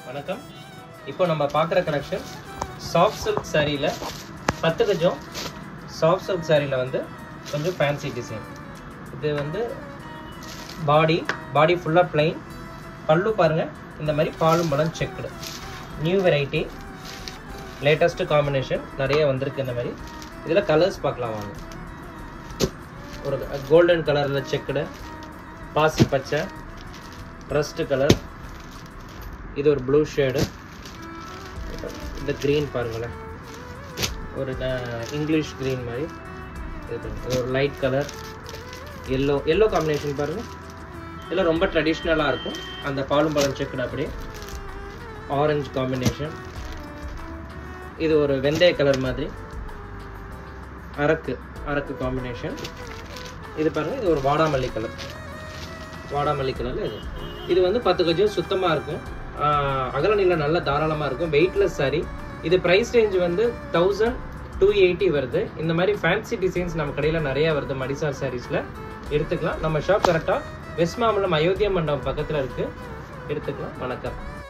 வணக்கம். இப்போ நம்ம பார்க்குற கலெக்ஷன் சாஃப்ட் சில்க் சாரியில் 10 கஜம் சாஃப்ட் சில்க் சாரியில் வந்து கொஞ்சம் ஃபேன்சி டிசைன். இது வந்து பாடி ஃபுல்லாக பிளைன், பல்லு பாருங்கள் இந்த மாதிரி பாலும் பழம் checked. New variety, latest combination நிறைய வந்திருக்கு. இந்த மாதிரி இதில் கலர்ஸ் பார்க்கலாம் வாங்க. ஒரு கோல்டன் கலரில் செக்குடு, பாசி பச்சை, ரஸ்ட் கலர், இது ஒரு ப்ளூ ஷேடு, இந்த க்ரீன் பாருங்களேன், ஒரு இங்கிலீஷ் க்ரீன் மாதிரி, இது ஒரு லைட் கலர், எல்லோ காம்பினேஷன் பாருங்கள். இதெல்லாம் ரொம்ப ட்ரெடிஷ்னலாக இருக்கும். அந்த பாலும் பழம் செக்குடு அப்படியே ஆரஞ்சு காம்பினேஷன். இது ஒரு வெந்தய கலர் மாதிரி, அரக்கு காம்பினேஷன். இது பாருங்கள், இது ஒரு வாடாமல்லி கலரில் இது வந்து 10 கஜம் சுத்தமாக இருக்கும். அகலநிலை நல்லா தாராளமாக இருக்கும். வெயிட்லெஸ் சாரி. இது ப்ரைஸ் ரேஞ்ச் வந்து 1280 வருது. இந்த மாதிரி ஃபேன்சி டிசைன்ஸ் நம்ம கடையில் நிறையா வருது. மடிசார் சாரீஸில் எடுத்துக்கலாம். நம்ம ஷாப் கரெக்டாக வெஸ்ட் மாம்பலம் அயோத்தியா மண்டபம் பக்கத்தில் இருக்குது. எடுத்துக்கலாம். வணக்கம்.